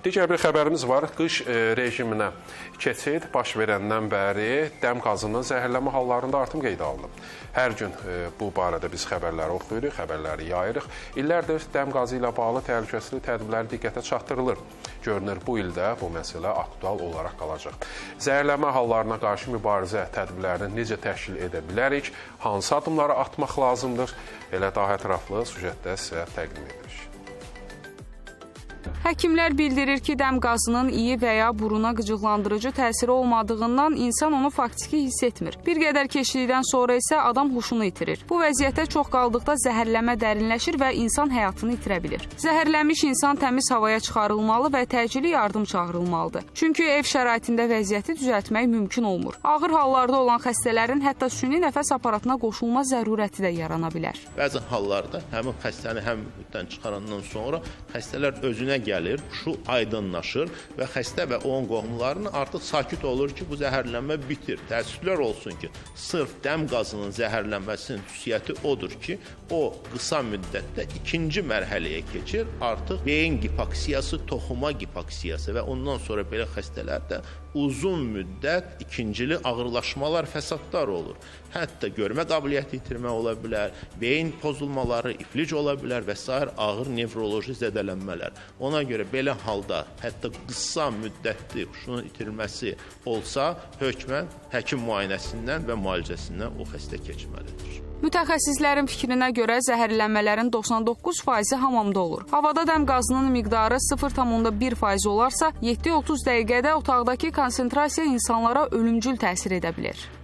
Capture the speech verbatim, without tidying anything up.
Digər bir xəbərimiz var. Qış rejiminə keçid baş verəndən bəri dəm qazının zəhərlənmə hallarında artım qeydə alınıb. Hər gün bu barədə biz xəbərləri oxuyuruq, xəbərləri yayırıq. İllərdir dəm qazı ilə bağlı təhlükəsizlik tədbirləri diqqətə çatdırılır. Görünür, bu ildə bu məsələ aktual olaraq qalacaq. Zəhərlənmə hallarına qarşı mübarizə tədbirlərini necə təşkil edə bilərik? Hansı adımları atmaq lazımdır? Elə daha ətraflı süjetdə sizə təqdim edirik. Həkimlər bildirir ki, dəm qazının iyi və ya buruna qıcıqlandırıcı təsiri olmadığından insan onu faktiki hiss etmir. Bir qədər keçdikdən sonra isə adam huşunu itirir. Bu vəziyyətə çox qaldıqda zəhərlənmə dərinləşir və insan həyatını itirə bilir. Zəhərlənmiş insan təmiz havaya çıxarılmalı və təcili yardım çağırılmalıdır. Çünki ev şəraitində vəziyyəti düzəltmək mümkün olmur. Ağır hallarda olan xəstələrin hətta süni nəfəs aparatına qoşulma zərurəti də yarana bilər. Bəzi hallarda həmin xəstəni həmdən çıxarandan sonra xəstələr özünə gəlir. Gəlir, şu aydınlaşır və xəstə və onun qohumlarının artıq sakit olur ki, bu zəhərlənmə bitir. Təəssüflər olsun ki, sırf dəm qazının zəhərlənməsinin xüsusiyyəti odur ki, o qısa müddətdə ikinci mərhələyə keçir. Artıq beyin gipoksiyası, toxuma gipoksiyası və ondan sonra belə xəstələrdə uzun müddət ikincili ağırlaşmalar, fəsadlar olur. Hətta görmə qabiliyyəti itirmə ola bilər, beyin pozulmaları, iflic ola bilər və sair ağır nevroloji zədələnmələr. Ona görə belə halda hətta qısa müddətli huşunun itirilməsi olsa, hökmən həkim müayinəsindən və müalicəsindən o xəstə keçməlidir. Mütəxəssislərin fikrinə görə zəhərlənmələrin doxsan doqquz faizi hamamda olur. Havada dəm qazının miqdarı sıfır tam onda bir faiz olarsa, yeddi otuz dəqiqədə otaqdakı konsentrasiya insanlara ölümcül təsir edə bilir.